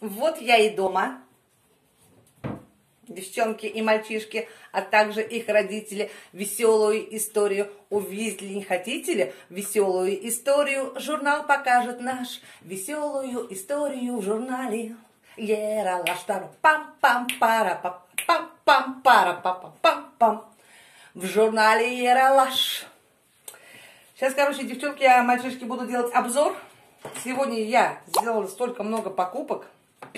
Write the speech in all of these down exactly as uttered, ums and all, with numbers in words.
Вот я и дома. Девчонки и мальчишки, а также их родители, веселую историю увидели. Не хотите ли веселую историю? Журнал покажет наш. Веселую историю в журнале. Ералаш-тару, пам-пам-пара-пам-пам-пара-пам-пам-пам. В журнале Ералаш. Сейчас, короче, девчонки, а мальчишки, буду делать обзор. Сегодня я сделала столько много покупок.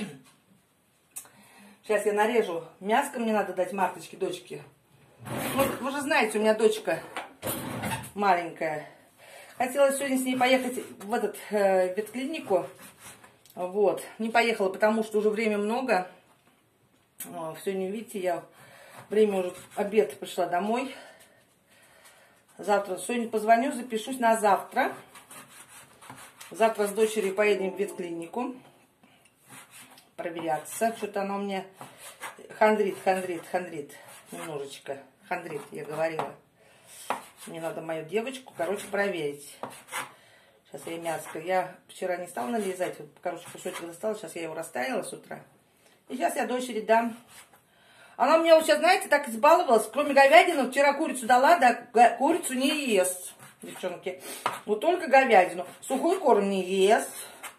Сейчас я нарежу мяско, мне надо дать Марточке, дочке. Ну, вы же знаете, у меня дочка маленькая. Хотела сегодня с ней поехать в этот э, ветклинику. Вот. Не поехала, потому что уже время много. О, сегодня, видите, я время уже обед, пришла домой. Завтра, сегодня позвоню, запишусь на завтра. Завтра с дочерью поедем в ветклинику. Проверяться. Что-то оно мне хандрит, хандрит, хандрит. Немножечко хандрит, я говорила. Мне надо мою девочку, короче, проверить. Сейчас я мяско. Я вчера не стала нарезать. Вот, короче, кусочек достала. Сейчас я его растаяла с утра. И сейчас я дочери дам. Она мне вот сейчас, знаете, так избаловалась. Кроме говядины, вчера курицу дала, да курицу не ест, девчонки. Вот только говядину. Сухой корм не ест.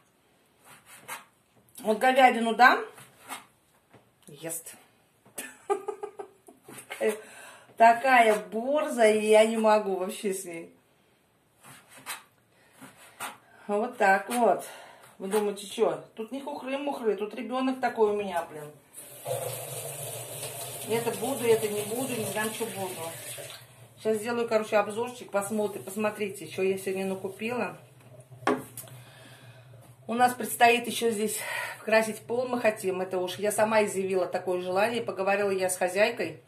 Вот говядину дам, ест. Такая, такая борзая, я не могу вообще с ней. Вот так вот. Вы думаете, что? Тут не хухры-мухры, тут ребенок такой у меня, блин. Это буду, это не буду, не знаю, что буду. Сейчас сделаю, короче, обзорчик, посмотрите, посмотрите, что я сегодня накупила. У нас предстоит еще здесь красить пол, мы хотим. Это уж я сама изъявила такое желание. Поговорила я с хозяйкой.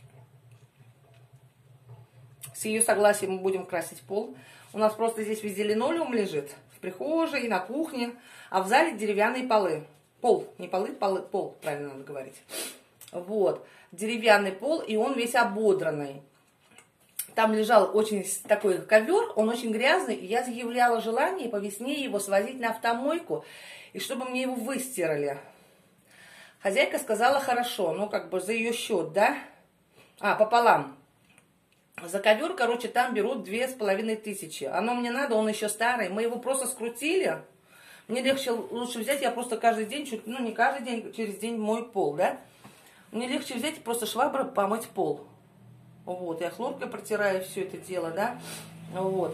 С ее согласием мы будем красить пол. У нас просто здесь везде линолеум лежит. В прихожей, на кухне. А в зале деревянные полы. Пол, не полы, полы, пол, правильно надо говорить. Вот. Деревянный пол, и он весь ободранный. Там лежал очень такой ковер, он очень грязный, и я заявляла желание по весне его свозить на автомойку, и чтобы мне его выстирали. Хозяйка сказала хорошо, ну как бы за ее счет, да? А, пополам. За ковер, короче, там берут две с половиной тысячи. Оно мне надо, он еще старый, мы его просто скрутили. Мне легче, лучше взять, я просто каждый день, чуть, ну не каждый день, через день мою пол, да? Мне легче взять и просто шваброй помыть пол. Вот, я хлоркой протираю все это дело, да, вот.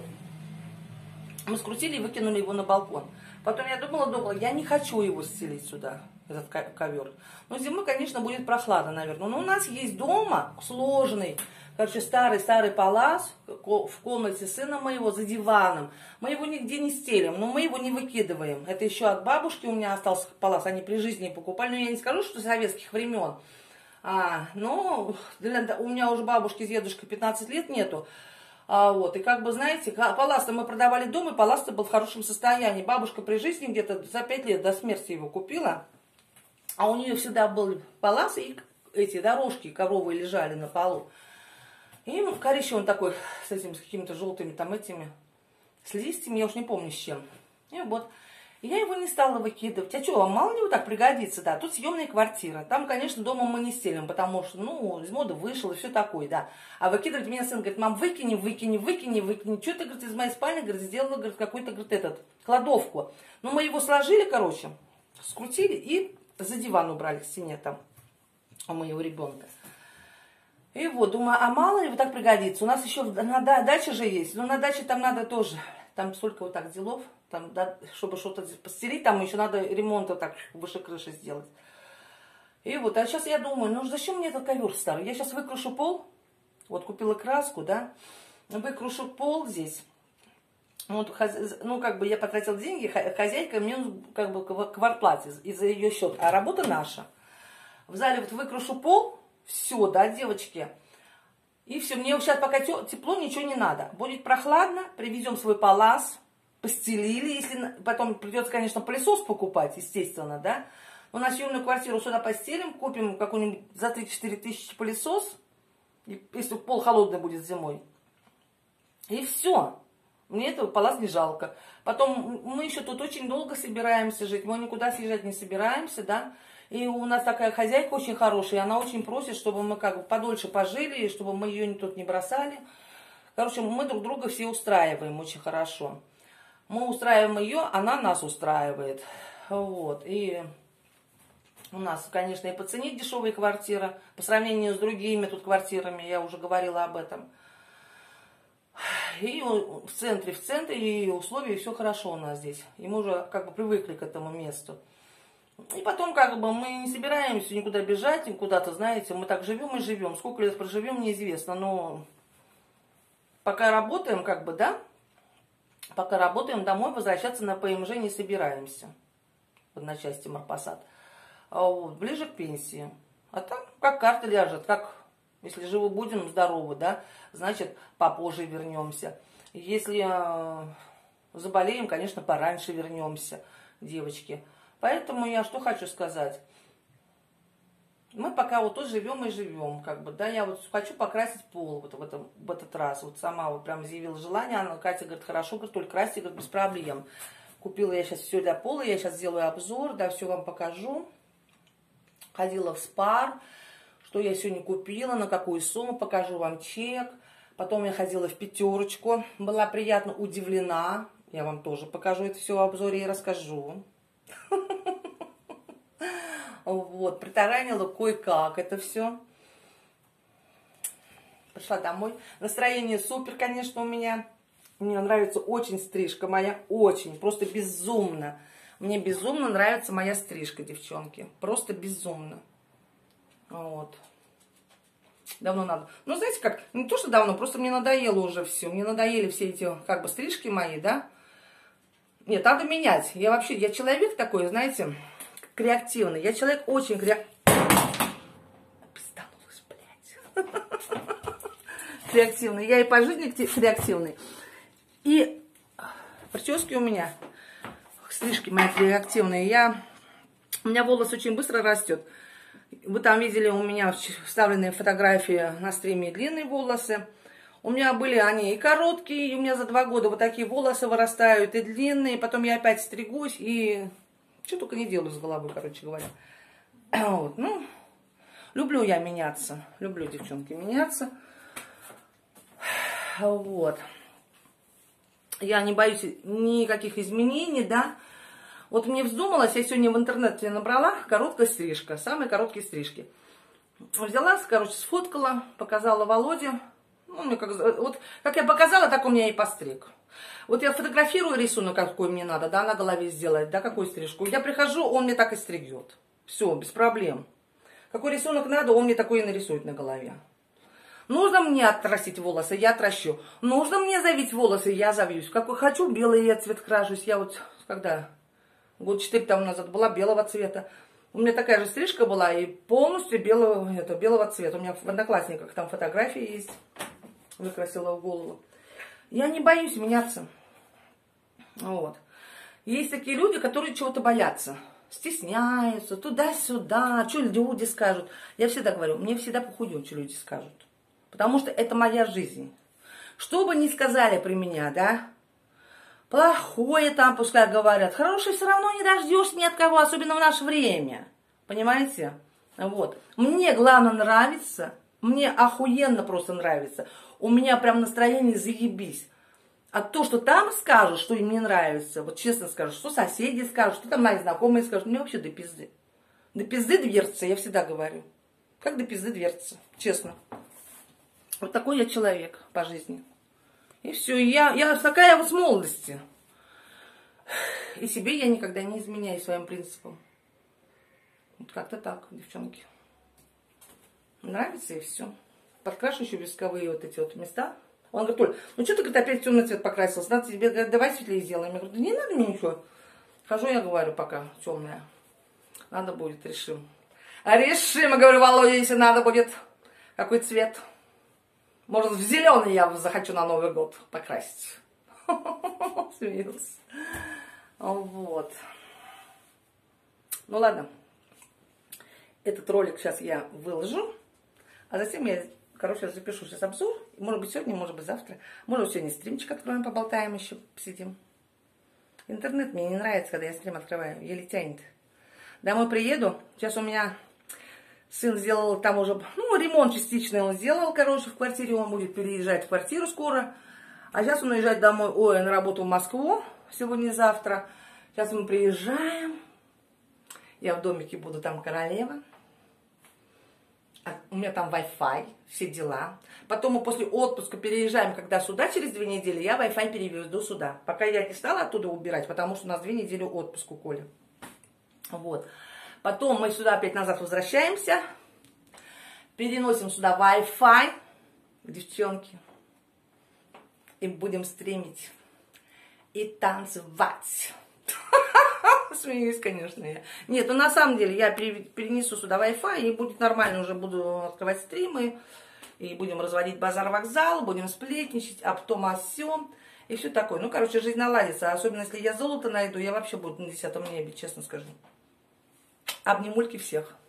Мы скрутили и выкинули его на балкон. Потом я думала, думала, я не хочу его стелить сюда, этот ковер. Но зимой, конечно, будет прохладно, наверное. Но у нас есть дома сложный, короче, старый-старый палас в комнате сына моего за диваном. Мы его нигде не стелим, но мы его не выкидываем. Это еще от бабушки у меня остался палас, они при жизни покупали. Но я не скажу, что советских времен. А, ну, для, у меня уже бабушки с дедушкой пятнадцать лет нету. А, вот, и как бы, знаете, палас-то мы продавали дома, и палас-то был в хорошем состоянии. Бабушка при жизни где-то за пять лет до смерти его купила. А у нее всегда был палас, и эти дорожки ковровые лежали на полу. И коричневый такой, с этими, с какими-то желтыми там этими, с листьями, я уж не помню с чем. И вот. Я его не стала выкидывать. А что, вам мало ли вот так пригодится, да? Тут съемная квартира. Там, конечно, дома мы не стелим, потому что, ну, из моды вышел и все такое, да. А выкидывать меня сын говорит, мам, выкини, выкини, выкини, выкини. Что ты, говорит, из моей спальни, говорит, сделала, говорит, какой-то, говорит, этот, кладовку. Ну, мы его сложили, короче, скрутили и за диван убрали к стене там у моего ребенка. И вот, думаю, а мало ли вот так пригодится. У нас еще на даче же есть, но на даче там надо тоже, там столько вот так делов. Там, да, чтобы что-то постелить, там еще надо ремонт вот так выше крыши сделать. И вот, а сейчас я думаю, ну зачем мне этот ковер старый? Я сейчас выкрушу пол, вот купила краску, да, выкрушу пол здесь. Вот, ну, как бы я потратила деньги, хозяйка мне как бы квартплате из-за ее счет, а работа наша. В зале вот выкрушу пол, все, да, девочки, и все, мне сейчас пока тепло, ничего не надо. Будет прохладно, привезем свой палас, постелили, если потом придется, конечно, пылесос покупать, естественно, да. У нас съемную квартиру сюда постелим, купим какой-нибудь за три-четыре тысячи пылесос, если пол холодный будет зимой. И все. Мне этого палас не жалко. Потом мы еще тут очень долго собираемся жить. Мы никуда съезжать не собираемся, да. И у нас такая хозяйка очень хорошая, и она очень просит, чтобы мы как бы подольше пожили, и чтобы мы ее тут не бросали. Короче, мы друг друга все устраиваем очень хорошо. Мы устраиваем ее, она нас устраивает. Вот. И у нас, конечно, и по цене дешевая квартира, по сравнению с другими тут квартирами, я уже говорила об этом. И в центре, в центре, и условия, и все хорошо у нас здесь. И мы уже как бы привыкли к этому месту. И потом как бы мы не собираемся никуда бежать, куда-то, знаете, мы так живем и живем. Сколько лет проживем, неизвестно, но пока работаем, как бы, да, пока работаем, домой возвращаться на ПМЖ не собираемся. В одночасье Марпасад. А вот, ближе к пенсии. А там как карта ляжет, как... Если живы будем, здоровы, да, значит, попозже вернемся. Если э, заболеем, конечно, пораньше вернемся, девочки. Поэтому я что хочу сказать. Мы пока вот тут живем и живем, как бы, да, я вот хочу покрасить пол вот в, этом, в этот раз. Вот сама вот прям заявила желание, она, Катя говорит, хорошо, говорит, только красьте, говорит, без проблем. Купила я сейчас все для пола, я сейчас сделаю обзор, да, все вам покажу. Ходила в спар. Что я сегодня купила, на какую сумму, покажу вам чек. Потом я ходила в пятерочку, была приятно удивлена. Я вам тоже покажу это все в обзоре и расскажу. Вот, притаранила кое-как это все. Пришла домой. Настроение супер, конечно, у меня. Мне нравится очень стрижка моя, очень, просто безумно. Мне безумно нравится моя стрижка, девчонки. Просто безумно. Вот. Давно надо. Ну, знаете как, не то, что давно, просто мне надоело уже все. Мне надоели все эти, как бы, стрижки мои, да. Нет, надо менять. Я вообще, я человек такой, знаете, креативный. Я человек очень креативный. Пизданулась, блядь. Креативный. Я и по жизни креативный. И прически у меня, стрижки мои креативные. Я, у меня волос очень быстро растет. Вы там видели у меня вставленные фотографии на стриме длинные волосы. У меня были они и короткие, и у меня за два года вот такие волосы вырастают, и длинные. Потом я опять стригусь, и что только не делаю с головой, короче говоря. Вот, ну, люблю я меняться. Люблю, девчонки, меняться. Вот. Я не боюсь никаких изменений, да. Вот мне вздумалось, я сегодня в интернете набрала короткая стрижка, самые короткие стрижки. Взяла, короче, сфоткала, показала Володе. Ну, мне как, вот как я показала, так у меня и постриг. Вот я фотографирую рисунок, какой мне надо, да, на голове сделать, да, какую стрижку. Я прихожу, он мне так и стригет. Все, без проблем. Какой рисунок надо, он мне такой и нарисует на голове. Нужно мне отрастить волосы, я отращу. Нужно мне завить волосы, я завьюсь. Какой хочу, белый я цвет крашусь. Я вот, когда... Год четыре тому назад была белого цвета. У меня такая же стрижка была и полностью белого, это, белого цвета. У меня в Одноклассниках там фотографии есть. Выкрасила в голову. Я не боюсь меняться. Вот. Есть такие люди, которые чего-то боятся. Стесняются, туда-сюда, что люди скажут. Я всегда говорю, мне всегда похуй, что люди скажут. Потому что это моя жизнь. Что бы ни сказали при меня, да, плохое там, пускай говорят. Хорошее все равно не дождешься ни от кого, особенно в наше время. Понимаете? Вот. Мне главное нравится. Мне охуенно просто нравится. У меня прям настроение заебись. А то, что там скажут, что им не нравится, вот честно скажу, что соседи скажут, что там мои знакомые скажут, мне вообще до пизды. До пизды дверца, я всегда говорю. Как до пизды дверца, честно. Вот такой я человек по жизни. И все, я, я такая вот с молодости. И себе я никогда не изменяю своим принципам. Вот как-то так, девчонки. Нравится и все. Подкрашу еще висковые вот эти вот места. Он говорит, Оль, ну что ты, говорит, опять темный цвет покрасилась? Надо тебе, говорит, давай светлее сделаем. Я говорю, да не надо мне ничего. Хожу, я говорю, пока темная. Надо будет, решим. А решим, я говорю, Володя, если надо будет. Какой цвет? Может, в зеленый я захочу на Новый год покрасить. Смеялся. Вот. Ну ладно. Этот ролик сейчас я выложу. А затем я, короче, запишу сейчас обзор Может быть, сегодня, может быть, завтра. Может, сегодня стримчик откроем, поболтаем еще, посидим. Интернет мне не нравится, когда я стрим открываю. Еле тянет. Домой приеду. Сейчас у меня сын сделал там уже, ну, ремонт частичный он сделал, короче, в квартире. Он будет переезжать в квартиру скоро. А сейчас он уезжает домой, ой, на работу в Москву. Сегодня-завтра. Сейчас мы приезжаем. Я в домике буду, там королева. У меня там Wi-Fi, все дела. Потом мы после отпуска переезжаем, когда сюда через две недели, я Wi-Fi перевезу сюда. Пока я не стала оттуда убирать, потому что у нас две недели отпуск у Коли. Вот. Потом мы сюда опять назад возвращаемся. Переносим сюда Wi-Fi, девчонки. И будем стримить. И танцевать. Смеюсь, конечно, я. Нет, ну на самом деле я перенесу сюда Wi-Fi, и будет нормально, уже буду открывать стримы, и будем разводить базар-вокзал, будем сплетничать, а потом о всем, и все такое. Ну, короче, жизнь наладится, особенно если я золото найду, я вообще буду на десятом небе, честно скажу. Обнимульки всех.